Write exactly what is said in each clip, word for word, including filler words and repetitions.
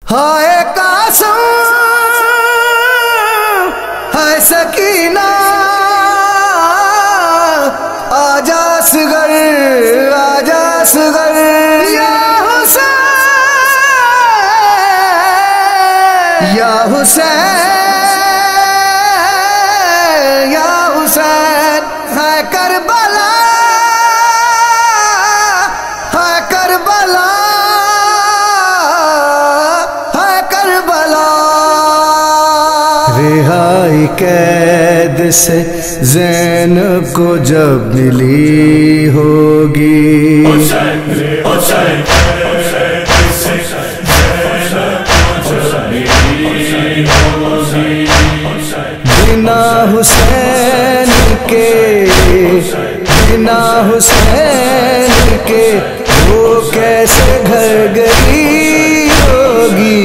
ہائے قاسم ہے سکینہ آجا اصغر آجا اصغر یا حسین یا حسین یا حسین ہے کربلا ہے کربلا ہے کربلا رہائی قید سے زینب کو جب ملی ہوگی بنا حسین کے بنا حسین کے وہ کیسے گھر گئی ہوگی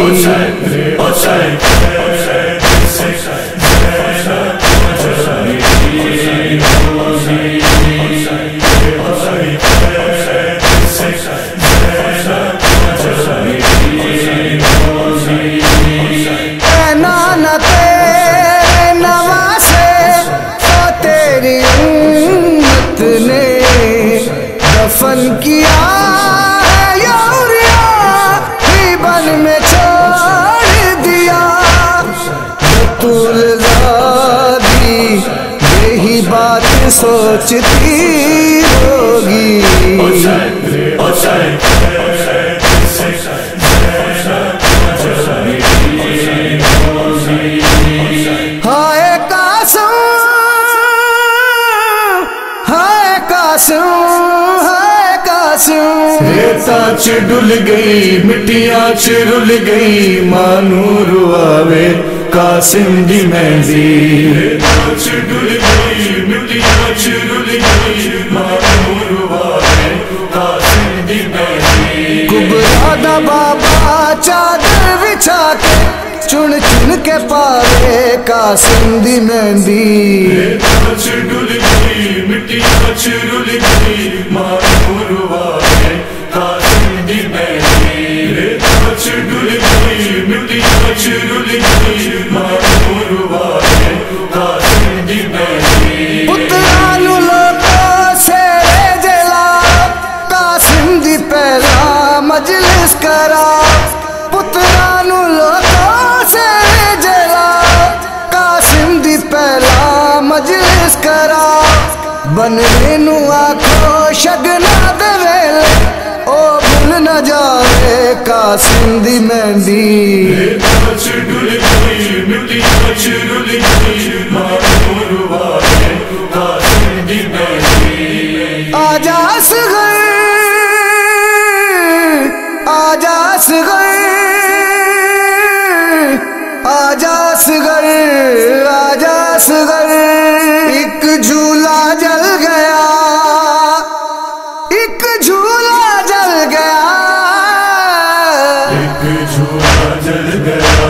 دفن کیا ہے یوریا ہی بن میں چھوڑ دیا بطول زادی یہی بات سوچتی ہوگی ہائے قاسم ہائے قاسم ریتا چ ڈل گئی مٹیاں چ رل گئی مانو رواوے قاسم دی مہندی ریتا چ ڈل گئی مٹیاں چ رل گئی مانو رواوے قاسم دی مہندی کبرا دا بابا چادر بچھا کے چن چن کے پاوے قاسم دی مہندی ریتا چ ڈل گئی مٹیاں چ رل گئی مانو رواوے قاسم دی مہندی ریتا چ ڈل گئی مٹیاں چ رل گئی مانو رواوے قاسم دی مہندی پترانو لوکو سیرے جلا قاسم دی پہلا مجلس کرا پترانو لوکو سیرے جلا قاسم دی پہلا مجلس کرا بننے نو آکھو شگنا دے ویلے او بھول نہ جاوے قاسم دی مہندی ریتا چ ڈل گئی مٹیاں چ رل گئی مانو رواوے قاسم دی مہندی آجا اصغر آجا اصغر آجا اصغر آجا اصغر ایک جھولا جل گیا ایک جھولا جل گیا ایک جھولا جل گیا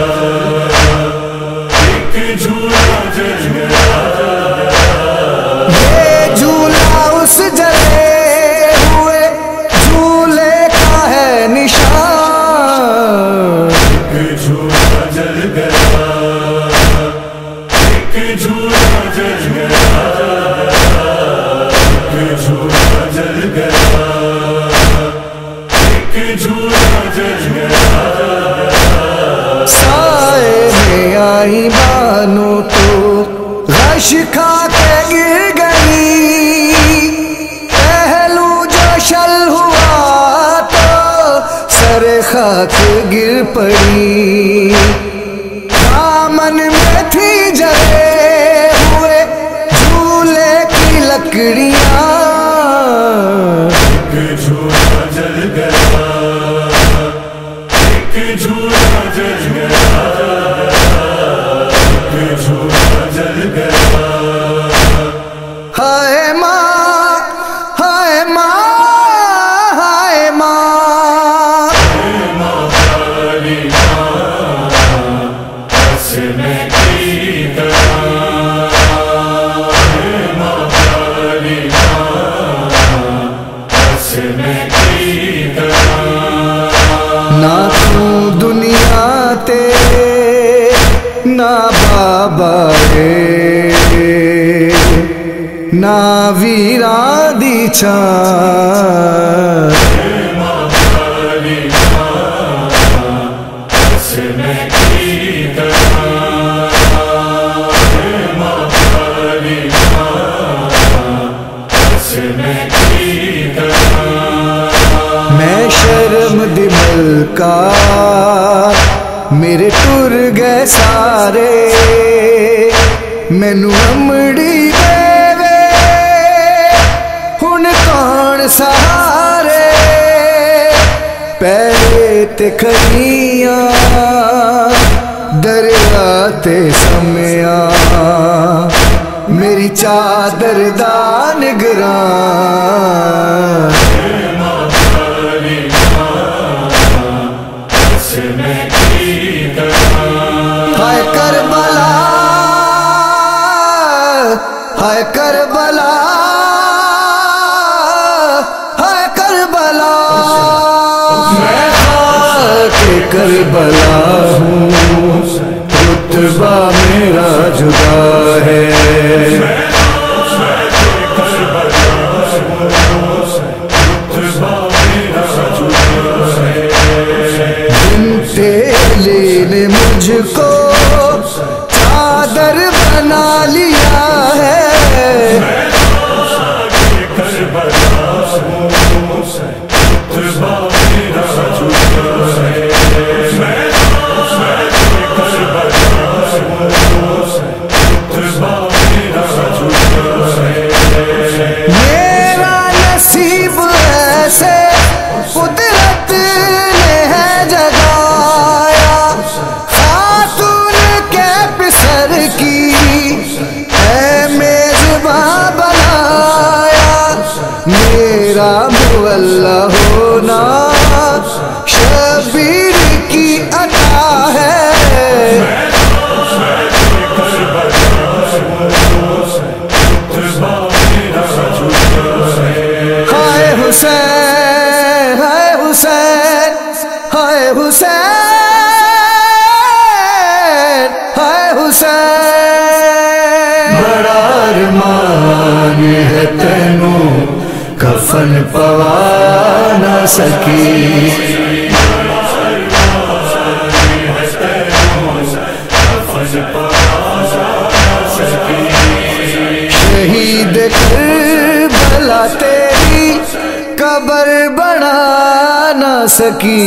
ایک جھولا جل گیا یہ جھولا اس جلے ہوئے جھولے کا ہے نشان ایک جھولا جل گیا ایک جھولا جل گیا ایک جھولا جل گیا ایک جھولا جل گیا سائے میں آئی بانو تو غش کھا کے گر گئی پہلو جو شل ہوا تو سر خاک گر پڑی دامن میں تھی جلے ہوئے جھولے کی لکڑیاں ایک جھولا جل گیا ایک جھولا جل گیا ایک جھولا جل گیا ہائے ماں ہائے ماں ہائے ماں نہ تو دنیا تے نہ بابا ہے نہ ویران دی چھان میں شرم دی ملکا میرے ٹر گئے سارے مینو امڑی دے وے ہن کون سہارے پہلے تے کھڑیاں دریا تے سمیاں میری چادر دا نگران ہائے کربلا ہائے کربلا ہائے کربلا میں خاک کربلا ہوں رتبہ میرا جدا ہے نے مجھ کو چادر بنا لیا ہے میرا نصیب ایسے قدرت نے ہے جگایا خاتون کے پسر کی ہے میزباں بنایا میرا مولا ہونا شبیر کی عطا ہے ہائے حسین ہائے حسین ہائے حسین ہائے حسین بڑا ارمان ہے تینوں کفن پوا نہ سکی شہید کربلا تیری قبر بنا نہ سکی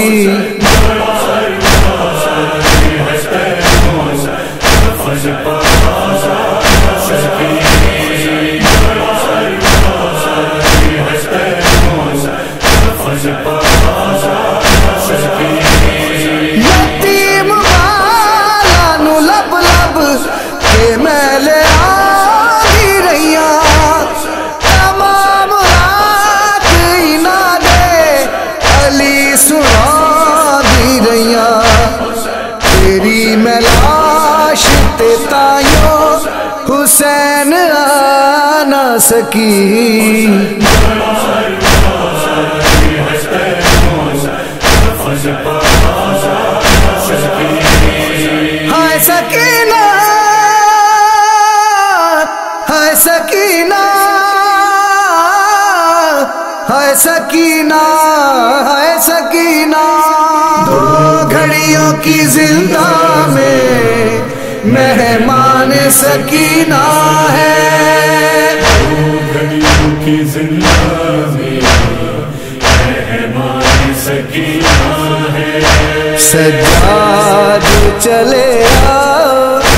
یتیم والا نو لب لب کے میلے آگی رہیاں تمام رات ہی نہ دے علی سنا دی رہیاں تیری میں لاش تے تائیوں حسین آ نہ سکی ہائے سکینہ ہائے سکینہ ہائے سکینہ ہائے سکینہ دو گھڑیوں کی زندہ میں مہمان سکینہ ہے دو گھڑیوں کی زندہ میں مہمان سکینہ ہے سجاد چلے آؤ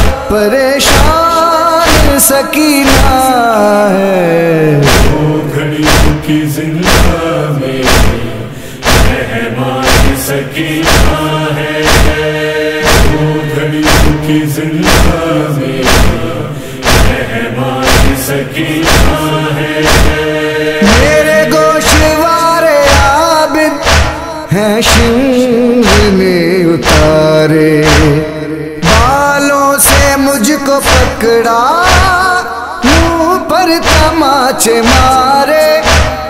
پریشان سکینہ ہے دو گھڑیوں کی زندہ میں مہمان سکینہ ہے دو گھڑیوں کی زندہ میں مہمان سکینہ ہے میرے گوشوارے عابد ہیں شنگ میں اتارے بالوں سے مجھ کو پکڑا منہ پر تماچے مارے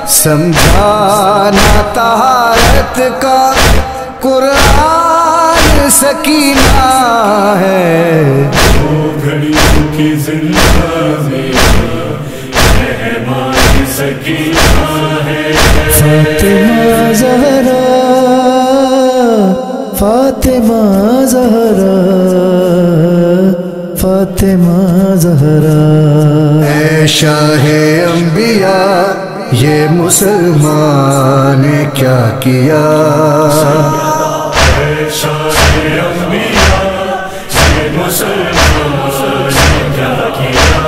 سمجھانا طہارت کا قرآن سکینہ ہے، دو گھڑیوں کی زندہ میں مہمان سکینہ ہے، فاطمہ زہرا فاطمہ زہرا فاطمہ زہرا، اے شاہ انبیاء یہ مسلمان نے کیا کیا، اے شاہ انبیاء یہ مسلمان نے کیا کیا،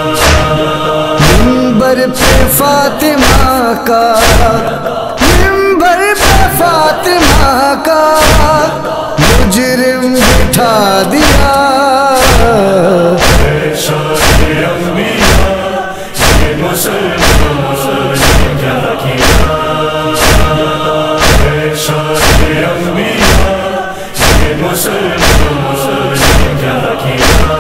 منبر پہ فاطمہ کا منبر پہ فاطمہ کا مجرم بٹھا دیا، اے شاہ انبیاء یہ مسلمان نے کیا کیا، اے شاہ انبیاء یہ مسلمان نے کیا کیا،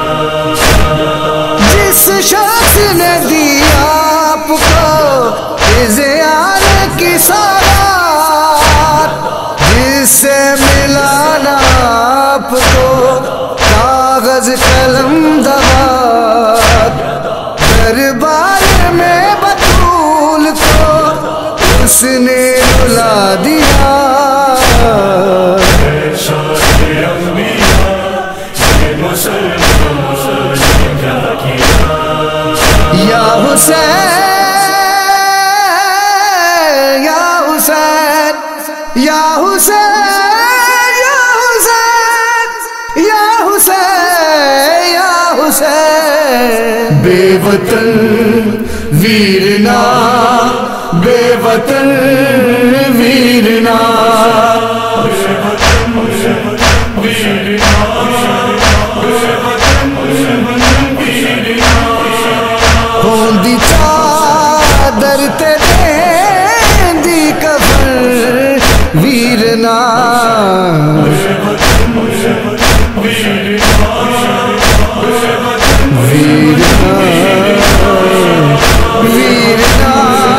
جس شخص نے دی آپ کو اذیان کی سوغات، جس سے ملانا آپ کو کاغذ قلم دوات، دربار میں بطول کو اس نے رلا دیا، اے شاہ انبیاء یہ مسلمان نے کیا کیا، یا حسین یا حسین یا حسین یا حسین یا حسین، بے وطن ویرنا بے وطن ویرنا، بے وطن ویرنا بے وطن ویرنا، ہوندی چادر تے دیندی کفن ویرنا، ویرنا ویرنا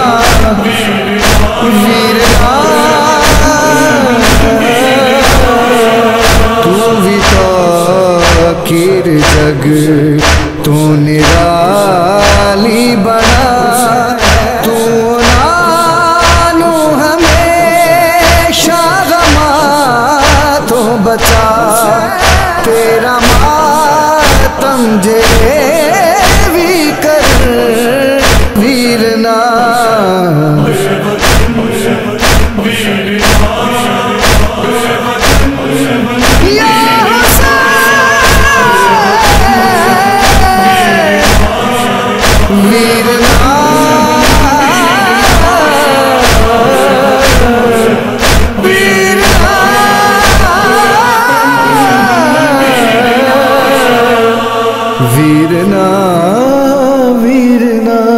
ویرنا، تو بھی تاکیر جگ تو نرالی بنا، تو نانو ہمیشہ غماں تو بچا، تیرا ماتم جے بھی کر ویرنا، یا حسین ویرنا ویرنا ویرنا ویرنا